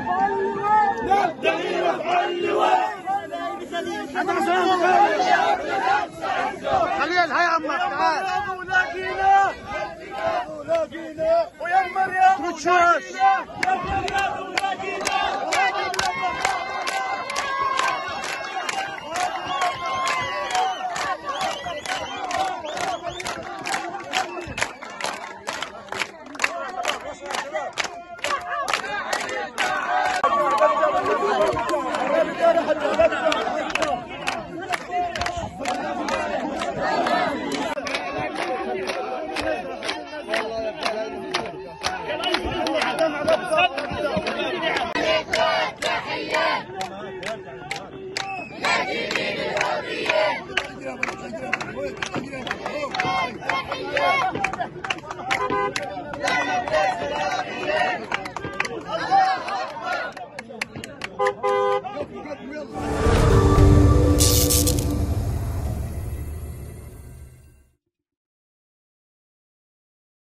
نبتغي رفع اللواء. خليها هاي عمك تعال. لاقينا ويا مريم تروتشوش. الله أكبر.